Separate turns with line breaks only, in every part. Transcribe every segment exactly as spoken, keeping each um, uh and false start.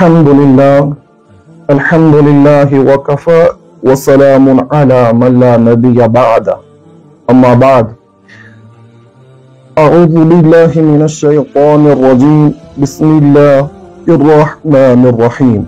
الحمد لله الحمد لله وكفى وسلام على من لا نبي بعده أما بعد أعوذ بالله من الشيطان الرجيم بسم الله الرحمن الرحيم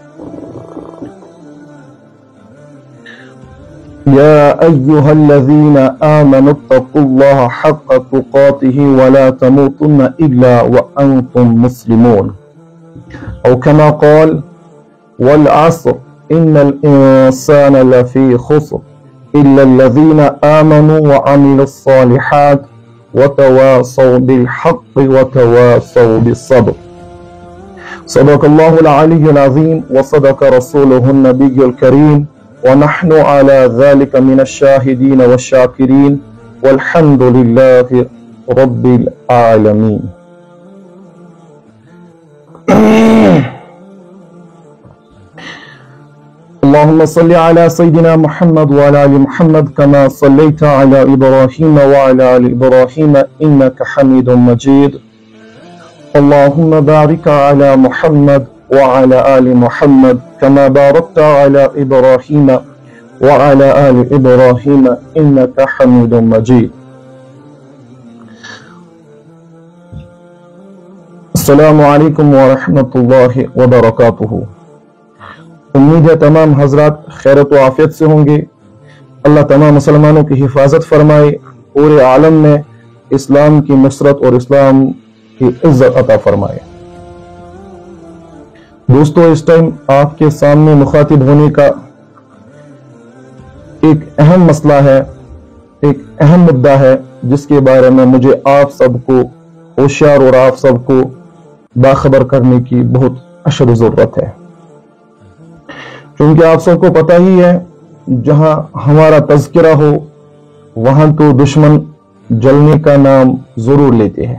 يا أيها الذين آمنوا اتقوا الله حق تقاته ولا تموتن إلا وأنتم مسلمون أو كما قال والعصر إن الإنسان لفي خسر إلا الذين آمنوا وعملوا الصالحات وتواصوا بالحق وتواصوا بالصبر صدق الله العلي العظيم وصدق رسوله النبي الكريم ونحن على ذلك من الشاهدين والشاكرين والحمد لله رب العالمين. اللهم صل على سيدنا محمد وعلى آل محمد كما صليت على إبراهيم وعلى آل إبراهيم إنك حميد مجيد. اللهم بارك على محمد وعلى آل محمد كما باركت على إبراهيم وعلى آل إبراهيم إنك حميد مجيد. السلام علیکم ورحمۃ اللہ وبرکاتہ. امید ہے تمام حضرات خیرت و عافیت سے ہوں گے. اللہ تمام مسلمانوں کی حفاظت فرمائے، پورے عالم میں اسلام کی نصرت اور اسلام کی عزت عطا فرمائے. دوستو، اس ٹائم آپ کے سامنے مخاطب ہونے کا ایک اہم مسئلہ ہے، ایک اہم مدعا ہے جس کے بارے میں مجھے آپ سب کو ہوشیار اور آپ سب کو باخبر کرنے کی بہت اشد ضرورت ہے. کیونکہ آپ سب کو پتہ ہی ہے جہاں ہمارا تذکرہ ہو وہاں تو دشمن جلنے کا نام ضرور لیتے ہیں.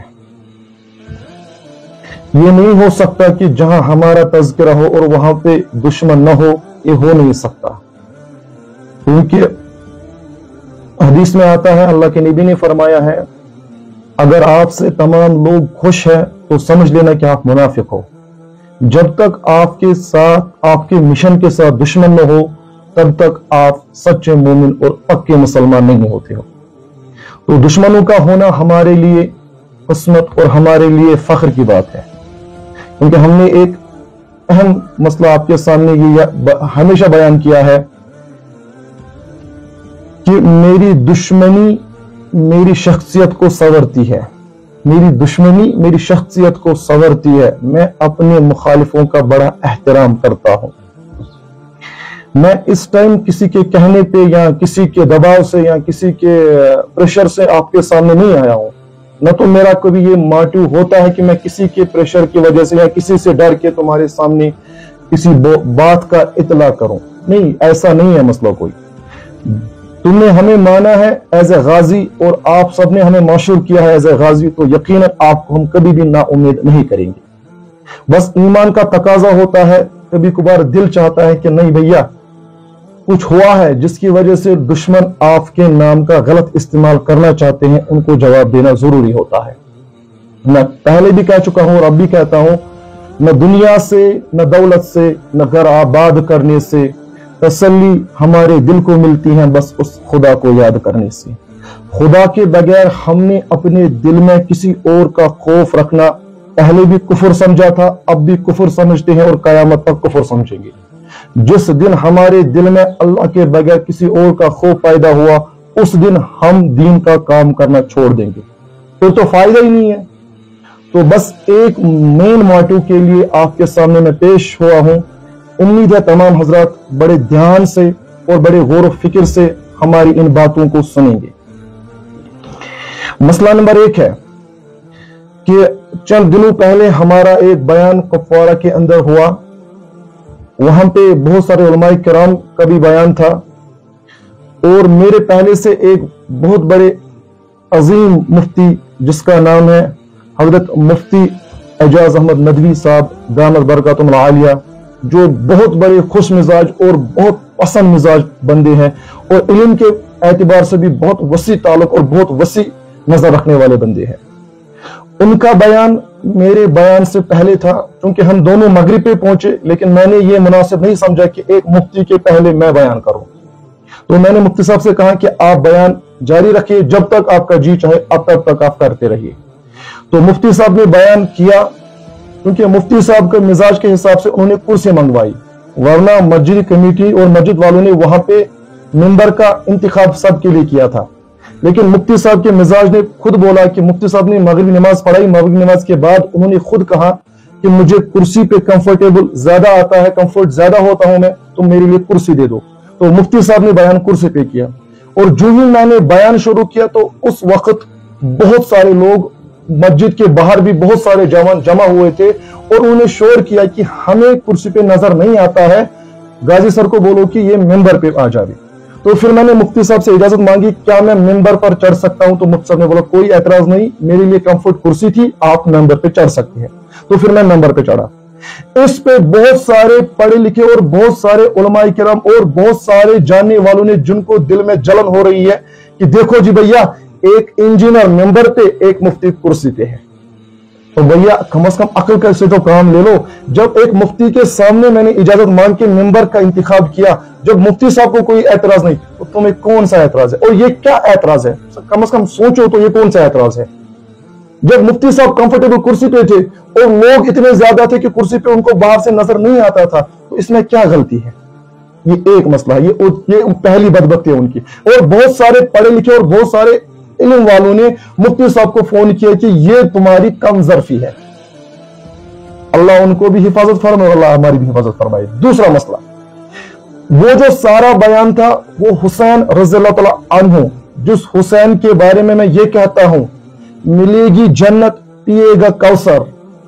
یہ نہیں ہو سکتا کہ جہاں ہمارا تذکرہ ہو اور وہاں پہ دشمن نہ ہو، یہ ہو نہیں سکتا. کیونکہ حدیث میں آتا ہے، اللہ کے نبی نے فرمایا ہے، اگر آپ سے تمام لوگ خوش ہیں تو سمجھ لینا کہ آپ منافق ہو. جب تک آپ کے ساتھ آپ کے مشن کے ساتھ دشمن نہ ہو تب تک آپ سچے مومن اور پکے مسلمان نہیں ہوتے ہو. تو دشمنوں کا ہونا ہمارے لیے قسمت اور ہمارے لیے فخر کی بات ہے. کیونکہ ہم نے ایک اہم مسئلہ آپ کے سامنے یہ ہمیشہ بیان کیا ہے کہ میری دشمنی میری شخصیت کو سنورتی ہے، میری دشمنی میری شخصیت کو سنورتی ہے. میں اپنے مخالفوں کا بڑا احترام کرتا ہوں. میں اس ٹائم کسی کے کہنے پہ یا کسی کے دباؤ سے یا کسی کے پریشر سے آپ کے سامنے نہیں آیا ہوں. نہ تو میرا کبھی یہ موٹیو ہوتا ہے کہ میں کسی کے پریشر کی وجہ سے یا کسی سے ڈر کے تمہارے سامنے کسی بات کا اطلاع کروں. نہیں، ایسا نہیں ہے مسئلہ کوئی. تم نے ہمیں مانا ہے ایز اے غازی اور آپ سب نے ہمیں مشہور کیا ہے ایز اے غازی، تو یقیناً آپ کو ہم کبھی بھی نا امید نہیں کریں گے. بس ایمان کا تقاضا ہوتا ہے، کبھی کبھار دل چاہتا ہے کہ نہیں بھیا کچھ ہوا ہے جس کی وجہ سے دشمن آپ کے نام کا غلط استعمال کرنا چاہتے ہیں، ان کو جواب دینا ضروری ہوتا ہے. میں پہلے بھی کہہ چکا ہوں اور اب بھی کہتا ہوں، نہ دنیا سے نہ دولت سے نہ گھر آباد کرنے سے تسلی ہمارے دل کو ملتی ہے، بس اس خدا کو یاد کرنے سے. خدا کے بغیر ہم نے اپنے دل میں کسی اور کا خوف رکھنا پہلے بھی کفر سمجھا تھا، اب بھی کفر سمجھتے ہیں اور قیامت تک کفر سمجھیں گے. جس دن ہمارے دل میں اللہ کے بغیر کسی اور کا خوف پیدا ہوا اس دن ہم دین کا کام کرنا چھوڑ دیں گے، پھر تو فائدہ ہی نہیں ہے. تو بس ایک مین موٹو کے لیے آپ کے سامنے میں پیش ہوا ہوں. امید ہے تمام حضرات بڑے دھیان سے اور بڑے غور و فکر سے ہماری ان باتوں کو سنیں گے. مسئلہ نمبر ایک ہے کہ چند دنوں پہلے ہمارا ایک بیان کپوارہ کے اندر ہوا. وہاں پہ بہت سارے علماء کرام کا بھی بیان تھا اور میرے پہلے سے ایک بہت بڑے عظیم مفتی جس کا نام ہے حضرت مفتی اعجاز احمد ندوی صاحب دامت برکاتہم العالیہ، جو بہت بڑے خوش مزاج اور بہت پسند مزاج بندے ہیں اور علم کے اعتبار سے بھی بہت وسیع تعلق اور بہت وسیع نظر رکھنے والے بندے ہیں. ان کا بیان میرے بیان سے پہلے تھا، کیونکہ ہم دونوں مغرب پہ پہنچے، لیکن میں نے یہ مناسب نہیں سمجھا کہ ایک مفتی کے پہلے میں بیان کروں، تو میں نے مفتی صاحب سے کہا کہ آپ بیان جاری رکھیے، جب تک آپ کا جی چاہے اب تب تک آپ کرتے رہیے۔ تو مفتی صاحب نے بیان کیا، کیونکہ مفتی صاحب کے مزاج کے حساب سے انہوں نے کرسی منگوائی، ورنہ مسجد کمیٹی اور مسجد والوں نے وہاں پہ منبر کا انتخاب سب کے لیے کیا تھا، لیکن مفتی صاحب کے مزاج نے خود بولا کہ مفتی صاحب نے مغربی نماز پڑھائی، مغربی نماز کے بعد انہوں نے خود کہا کہ مجھے کرسی پہ کمفرٹیبل زیادہ آتا ہے، کمفرٹ زیادہ ہوتا ہوں میں، تو میرے لیے کرسی دے دو۔ تو مفتی صاحب نے بیان کرسی پہ کیا، اور جو ہی میں نے بیان شروع کیا تو اس وقت بہت سارے لوگ مسجد کے باہر بھی بہت سارے جوان جمع ہوئے تھے، اور انہوں نے شور کیا کہ ہمیں کرسی پہ نظر نہیں آتا ہے، غازی سر کو بولو کہ یہ ممبر پہ آ جائے۔ تو پھر میں نے مفتی صاحب سے اجازت مانگی، کیا میں ممبر پر چڑھ سکتا ہوں؟ تو مفتی صاحب نے بولا کوئی اعتراض نہیں، میرے لیے کمفرٹ کرسی تھی، آپ ممبر پہ چڑھ سکتے ہیں۔ تو پھر میں ممبر پہ چڑھا۔ اس پہ بہت سارے پڑھے لکھے اور بہت سارے علماء کرام اور بہت سارے جاننے والوں نے، جن کو دل میں جلن ہو رہی ہے کہ دیکھو جی بھیا، ایک انجینئر ممبر پہ، ایک مفتی کرسی پہ ہے، تو بھیا کم از کم عقل کا سے تو کام لے لو۔ جب ایک مفتی کے سامنے میں نے اجازت مانگ کے ممبر کا انتخاب کیا، جب مفتی صاحب کو کوئی اعتراض نہیں، تو تمہیں کون سا اعتراض ہے؟ اور یہ کیا اعتراض ہے؟ کم از کم سوچو تو یہ کون سا اعتراض ہے؟ جب مفتی صاحب کمفرٹیبل کرسی پہ تھے اور لوگ اتنے زیادہ تھے کہ کرسی پہ ان کو باہر سے نظر نہیں آتا تھا، تو اس میں کیا غلطی ہے؟ یہ ایک مسئلہ ہے، یہ پہلی بدبختی ہے ان کی۔ اور بہت سارے پڑھے لکھے اور بہت سارے علم والوں نے مفتی صاحب کو فون کیا کہ یہ تمہاری کم ظرفی ہے۔ اللہ ان کو بھی حفاظت فرمائے، اللہ ہماری بھی حفاظت فرمائے۔ دوسرا مسئلہ، وہ جو سارا بیان تھا وہ حسین رضی اللہ تعالی عنہ، جس حسین کے بارے میں میں یہ کہتا ہوں ملے گی جنت، پیے گا کوثر،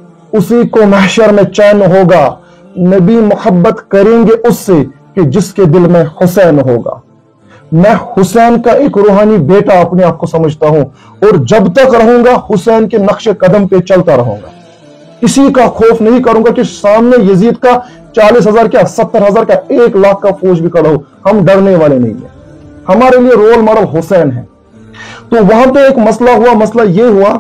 اسی کو محشر میں چین ہوگا، نبی محبت کریں گے اس سے کہ جس کے دل میں حسین ہوگا۔ میں حسین کا ایک روحانی بیٹا اپنے آپ کو سمجھتا ہوں، اور جب تک رہوں گا حسین کے نقش قدم پہ چلتا رہوں گا۔ کسی کا خوف نہیں کروں گا کہ سامنے یزید کا چالیس ہزار کیا ستر ہزار کا ایک لاکھ کا فوج بھی کھڑا ہو، ہم ڈرنے والے نہیں ہیں، ہمارے لیے رول ماڈل حسین ہے۔ تو وہاں پہ ایک مسئلہ ہوا، مسئلہ یہ ہوا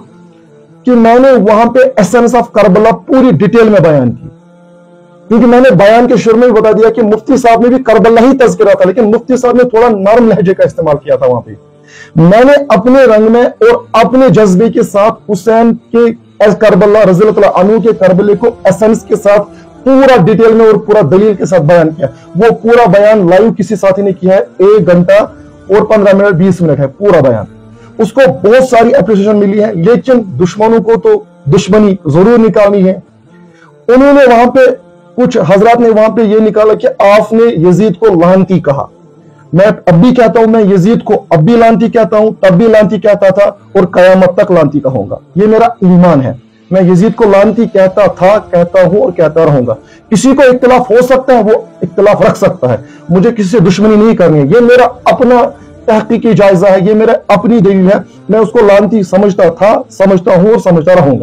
کہ میں نے وہاں پہ ایسنس آف کربلا پوری ڈیٹیل میں بیان کی، کیونکہ میں نے بیان کے شروع میں بھی بتا دیا کہ مفتی صاحب نے بھی کربلا ہی تذکرہ تھا، لیکن مفتی صاحب نے تھوڑا نرم لہجے کا استعمال کیا تھا وہاں پہ۔ میں نے اپنے رنگ میں اور اپنے جذبے کے ساتھ حسین کے کربلا رضی اللہ تعالیٰ عنہ کے کربلے کو ایسنس کے ساتھ پورا ڈیٹیل میں اور پورا دلیل کے ساتھ بیان کیا۔ وہ پورا بیان لائیو کسی ساتھی نے کیا ہے، ایک گھنٹہ اور پندرہ منٹ بیس منٹ ہے پورا بیان۔ اس کو بہت ساری اپریشیشن ملی ہے، لیکن دشمنوں کو تو دشمنی ضرور نکالنی ہے۔ انہوں نے وہاں پہ کچھ حضرات نے وہاں پہ یہ نکالا کہ آپ نے یزید کو لعنتی کہا۔ میں اب بھی کہتا ہوں، میں یزید کو اب بھی لعنتی کہتا ہوں، تب بھی لعنتی کہتا تھا اور قیامت تک لعنتی کہوں گا، یہ میرا ایمان ہے۔ میں یزید کو لعنتی کہتا تھا، کہتا ہوں اور کہتا رہوں گا۔ کسی کو اختلاف ہو سکتا ہے، وہ اختلاف رکھ سکتا ہے، مجھے کسی سے دشمنی نہیں کرنی ہے، یہ میرا اپنا تحقیقی جائزہ ہے، یہ میرا اپنی دلیل ہے۔ میں اس کو لعنتی سمجھتا تھا، سمجھتا ہوں اور سمجھتا رہوں گا۔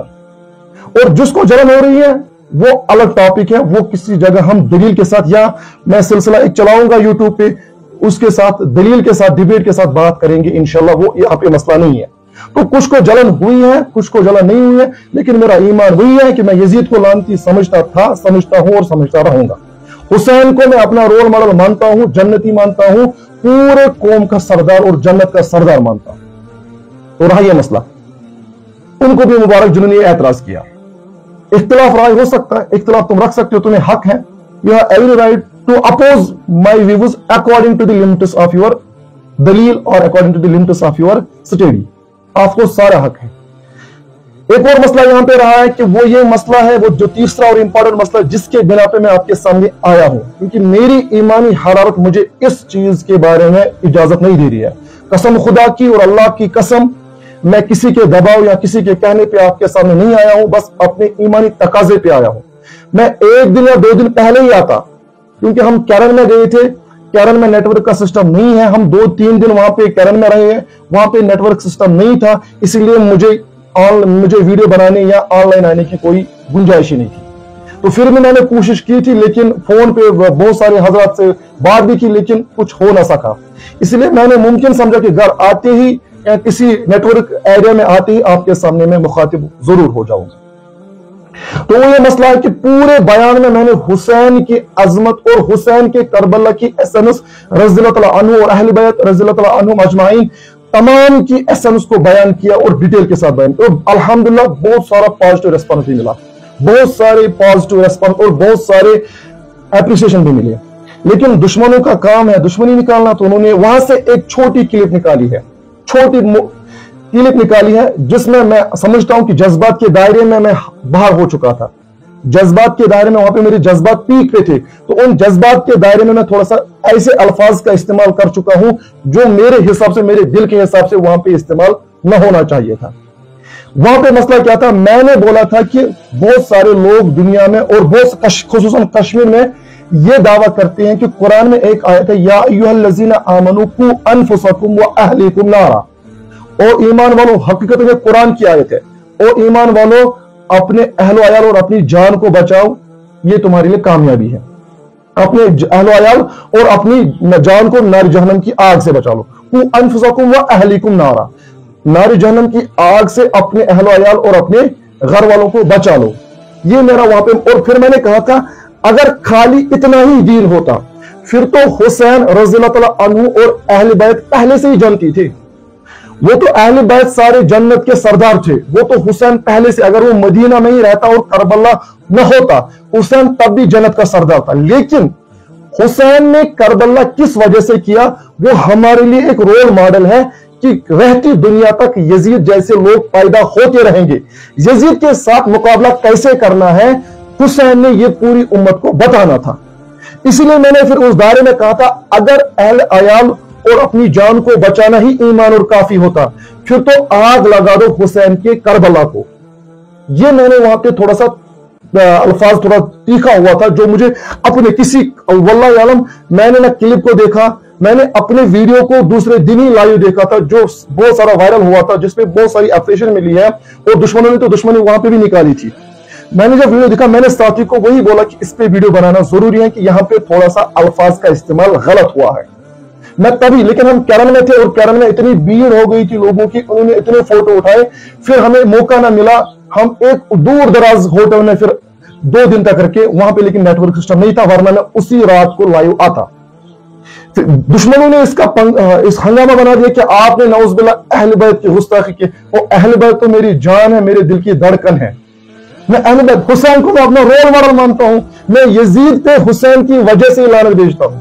اور جس کو جلن ہو رہی ہے وہ الگ ٹاپک ہے، وہ کسی جگہ ہم دلیل کے ساتھ، یا میں سلسلہ ایک چلاؤں گا یوٹیوب پہ، اس کے ساتھ دلیل کے ساتھ ڈیبیٹ کے ساتھ بات کریں گے انشاءاللہ، وہ یہاں پہ مسئلہ نہیں ہے۔ تو کچھ کو جلن ہوئی ہے، کچھ کو جلن نہیں ہوئی ہے، لیکن میرا ایمان وہی ہے کہ میں یزید کو لعنتی سمجھتا تھا، سمجھتا ہوں اور سمجھتا رہوں گا۔ حسین کو میں اپنا رول ماڈل مانتا ہوں، جنتی مانتا ہوں، پورے قوم کا سردار اور جنت کا سردار مانتا ہوں۔ تو رہا یہ مسئلہ، ان کو بھی مبارک جنہوں نے اعتراض کیا۔ اختلاف رائے ہو سکتا ہے، اختلاف تم رکھ سکتے ہو، تمہیں حق ہے، you have every right to oppose my views according to the limits of your دلیل اور according to the limits of your study، آپ کو سارا حق ہے۔ ایک اور مسئلہ یہاں پہ رہا ہے کہ وہ یہ مسئلہ ہے، وہ جو تیسرا اور امپورٹنٹ مسئلہ جس کے بنا پہ میں آپ کے سامنے آیا ہوں، کیونکہ میری ایمانی حرارت مجھے اس چیز کے بارے میں اجازت نہیں دے رہی ہے، قسم خدا کی اور اللہ کی قسم، میں کسی کے دباؤ یا کسی کے کہنے پہ آپ کے سامنے نہیں آیا ہوں، بس اپنے ایمانی تقاضے پہ آیا ہوں۔ میں ایک دن یا دو دن پہلے ہی آتا، کیونکہ ہم کیرن میں گئے تھے، کیرن میں نیٹ ورک کا سسٹم نہیں ہے، ہم دو تین دن وہاں پہ کیرن میں رہے ہیں، وہاں پہ نیٹ ورک سسٹم نہیں تھا، اسی لیے مجھے مجھے ویڈیو بنانے یا آن لائن آنے کی کوئی گنجائش ہی نہیں تھی۔ تو پھر بھی میں نے کوشش کی تھی، لیکن فون پہ بہت سارے حضرات سے بات بھی کی، لیکن کچھ ہو نہ سکا۔ اس لیے میں نے ممکن سمجھا کہ گھر آتے ہی یا کسی نیٹ ورک ایریا میں آتے ہی آپ کے سامنے میں مخاطب ضرور ہو جاؤں گا۔ تو وہ یہ مسئلہ ہے کہ پورے بیان میں میں نے حسین کی عظمت اور حسین کے کربلا کی ایسنس رضی اللہ تعالیٰ عنہ اور اہل بیت رضی اللہ تعالیٰ عنہم اجمعین تمام کی ایسنس کو بیان کیا اور ڈیٹیل کے ساتھ بیان کیا، اور الحمدللہ بہت سارا پازیٹیو ریسپانس بھی ملا، بہت سارے پازیٹیو ریسپانس اور بہت سارے اپریشیشن بھی ملے۔ لیکن دشمنوں کا کام ہے دشمنی نکالنا، تو انہوں نے وہاں سے ایک چھوٹی کلپ نکالی ہے، چھوٹی کلپ نکالی ہے جس میں میں سمجھتا ہوں کہ جذبات کے دائرے میں میں باہر ہو چکا تھا، جذبات کے دائرے میں وہاں پہ میرے جذبات پیک پہ تھے، تو ان جذبات کے دائرے میں میں تھوڑا سا ایسے الفاظ کا استعمال کر چکا ہوں جو میرے حساب سے میرے دل کے حساب سے وہاں پہ استعمال نہ ہونا چاہیے تھا۔ وہاں پہ مسئلہ کیا تھا، میں نے بولا تھا کہ بہت سارے لوگ دنیا میں اور بہت خصوصاً کشمیر میں یہ دعویٰ کرتے ہیں کہ قرآن میں ایک آیت ہے یا ایھا الذین آمنوا قوا انفسکم واہلیکم نارا، اور ایمان والو، حقیقت میں قرآن کی آیت ہے، اور ایمان والو اپنے اہل و عیال اور اپنی جان کو بچاؤ، یہ تمہارے لیے کامیابی ہے، اپنے اہل و عیال اور اپنی جان کو نار جہنم کی آگ سے بچا لو، قوا انفسکم واہلیکم نارا، نار جہنم کی آگ سے اپنے اہل و عیال اور اپنے گھر والوں کو بچا لو، یہ میرا وہاں پہ۔ اور پھر میں نے کہا تھا اگر خالی اتنا ہی دین ہوتا پھر تو حسین رضی اللہ تعالیٰ عنہ اور اہل بیت پہلے سے ہی جنتی تھے، وہ تو اہل بیت سارے جنت کے سردار تھے، وہ تو حسین پہلے سے، اگر وہ مدینہ میں ہی رہتا اور کربلا نہ ہوتا حسین تب بھی جنت کا سردار تھا۔ لیکن حسین نے کربلا کس وجہ سے کیا، وہ ہمارے لیے ایک رول ماڈل ہے کہ رہتی دنیا تک یزید جیسے لوگ پیدا ہوتے رہیں گے، یزید کے ساتھ مقابلہ کیسے کرنا ہے حسین نے یہ پوری امت کو بتانا تھا۔ اسی لیے میں نے پھر اس دائرے میں کہا تھا اگر اہل عیال اور اپنی جان کو بچانا ہی ایمان اور کافی ہوتا پھر تو آگ لگا دو حسین کے کربلا کو۔ یہ میں نے وہاں پہ تھوڑا سا الفاظ تھوڑا تیکھا ہوا تھا جو مجھے اپنے کسی واللہ عالم، میں نے نہ کلپ کو دیکھا، میں نے اپنے ویڈیو کو دوسرے دن ہی لائیو دیکھا تھا جو بہت سارا وائرل ہوا تھا، جس میں بہت ساری اپریشن ملی ہے، اور دشمنوں نے تو دشمنی وہاں پہ بھی نکالی تھی۔ میں نے جب ویڈیو دیکھا میں نے ساتھی کو وہی بولا کہ اس پہ ویڈیو بنانا ضروری ہے کہ یہاں پہ تھوڑا سا الفاظ کا استعمال غلط ہوا ہے۔ میں تبھی، لیکن ہم کیرن میں تھے اور کیرن میں اتنی بھیڑ ہو گئی تھی لوگوں کی، انہوں نے اتنے فوٹو اٹھائے، پھر ہمیں موقع نہ ملا، ہم ایک دور دراز ہوٹل میں پھر دو دن تک رکھے وہاں پہ، لیکن نیٹ ورک سسٹم نہیں تھا، ورنہ میں اسی رات کو لائیو آتا۔ دشمنوں نے اس کا اس ہنگامہ بنا دیا کہ آپ نے نعوذ باللہ اہل بیت کی گستاخی کی، اور اہل بیت تو میری جان ہے، میرے دل کی دھڑکن ہے، میں اہل بیت حسین کو میں اپنا رول ماڈل مانتا ہوں، میں یزید پہ حسین کی وجہ سے لعنت بھیجتا ہوں۔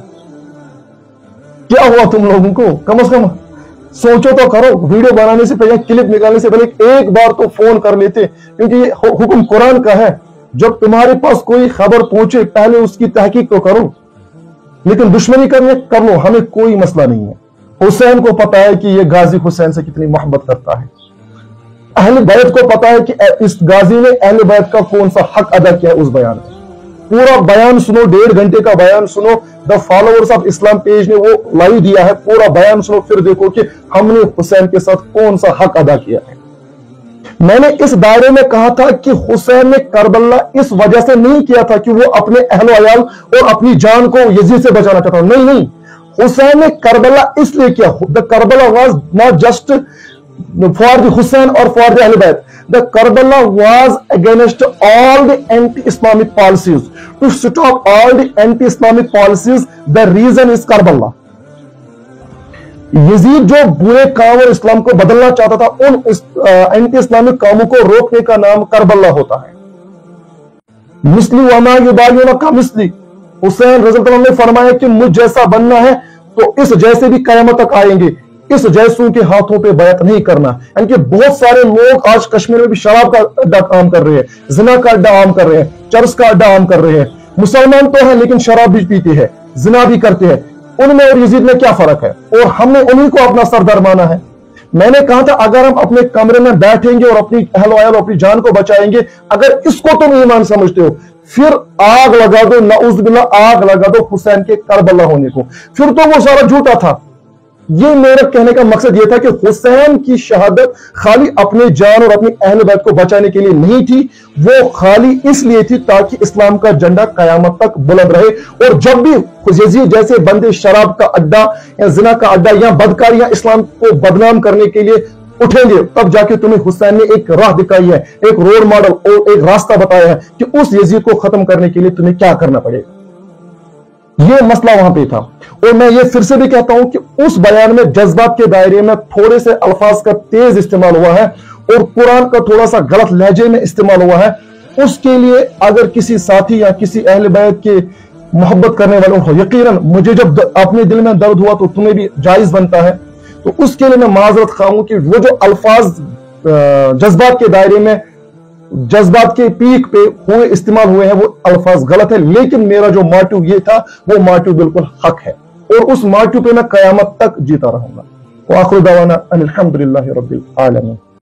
کیا ہوا تم لوگوں کو؟ کم از کم سوچو تو کرو، ویڈیو بنانے سے پہلے، کلپ نکالنے سے پہلے ایک بار تو فون کر لیتے، کیونکہ یہ حکم قرآن کا ہے، جب تمہارے پاس کوئی خبر پہنچے پہلے اس کی تحقیق تو کرو۔ لیکن دشمنی کرنے کر لو، ہمیں کوئی مسئلہ نہیں ہے۔ حسین کو پتا ہے کہ یہ غازی حسین سے کتنی محبت کرتا ہے، اہل بیت کو پتا ہے کہ اس غازی نے اہل بیت کا کون سا حق ادا کیا ہے۔ اس بیان میں پورا بیان سنو، ڈیڑھ گھنٹے کا بیان سنو، the followers of Islam page نے وہ لائیو دیا ہے، پورا بیان سنو، پھر دیکھو کہ ہم نے حسین کے ساتھ کون سا حق ادا کیا ہے۔ میں نے اس دائرے میں کہا تھا کہ حسین نے کربلا اس وجہ سے نہیں کیا تھا کہ وہ اپنے اہل و عیال اور اپنی جان کو یزید سے بچانا چاہتا، نہیں نہیں، حسین نے کربلا اس لیے کیا، the Karbala was not just for the Hussein or for the Ahl Bayt. The Karbala was against all the anti-Islamic policies. To stop all the anti-Islamic policies, the reason is Karbala. Yazid جو برے کام اور اسلام کو بدلنا چاہتا تھا، ان anti Islamic کاموں کو روکنے کا نام کربلا ہوتا ہے۔ مثلی وما یبالیون کا مثلی، حسین رضی اللہ عنہ نے فرمایا کہ مجھ جیسا بننا ہے تو اس جیسے بھی قیامت تک آئیں گے، اس جیسوں کے ہاتھوں پہ بیعت نہیں کرنا۔ یعنی کہ بہت سارے لوگ آج کشمیر میں بھی شراب کا اڈا عام کر رہے ہیں، زنا کا اڈا عام کر رہے ہیں، چرس کا اڈا عام کر رہے ہیں، مسلمان تو ہیں لیکن شراب بھی پیتے ہیں، زنا بھی کرتے ہیں۔ ان میں اور یزید میں کیا فرق ہے؟ اور ہم نے انہی کو اپنا سردار مانا ہے۔ میں نے کہا تھا اگر ہم اپنے کمرے میں بیٹھیں گے اور اپنی اہل و عیال اور اپنی جان کو بچائیں گے، اگر اس کو تم ایمان سمجھتے ہو، پھر آگ لگا دو، نعوذ باللہ آگ لگا دو حسین کے کربلا ہونے کو، پھر تو وہ سارا جھوٹا تھا۔ یہ میرا کہنے کا مقصد یہ تھا کہ حسین کی شہادت خالی اپنے جان اور اپنی اہل بیت کو بچانے کے لیے نہیں تھی، وہ خالی اس لیے تھی تاکہ اسلام کا جھنڈا قیامت تک بلند رہے، اور جب بھی یزید جیسے بندے شراب کا اڈا یا زنا کا اڈا یا بدکاریاں اسلام کو بدنام کرنے کے لیے उठेंगे, तब जाके तुम्हें हुसैन ने एक राह दिखाई है, एक रोड मॉडल और एक रास्ता बताया है कि उस यजीद को खत्म करने के लिए तुम्हें क्या करना पड़ेगा। यह मसला वहां पे था। और मैं ये फिर से भी कहता हूं कि उस बयान में जज्बात के दायरे में थोड़े से अल्फाज का तेज इस्तेमाल हुआ है और कुरान का थोड़ा सा गलत लहजे में इस्तेमाल हुआ है। उसके लिए अगर किसी साथी या किसी अहले बैत के मोहब्बत करने वालों हो, यकीनन मुझे जब अपने दिल में दर्द हुआ तो तुम्हें भी जायज बनता है, तो उसके लिए मैं माजरत खा हूं कि वो जो अल्फाज जज्बात के दायरे में, जज्बात के पीक पे हुए इस्तेमाल हुए हैं, वो अल्फाज गलत है। लेकिन मेरा जो मोटिव ये था, वो मोटिव बिल्कुल हक है और उस मोटिव पे मैं कयामत तक जीता रहूंगा। व आखिर दावाना अनिल हम्दुलिल्लाहि रब्बिल आलमीन।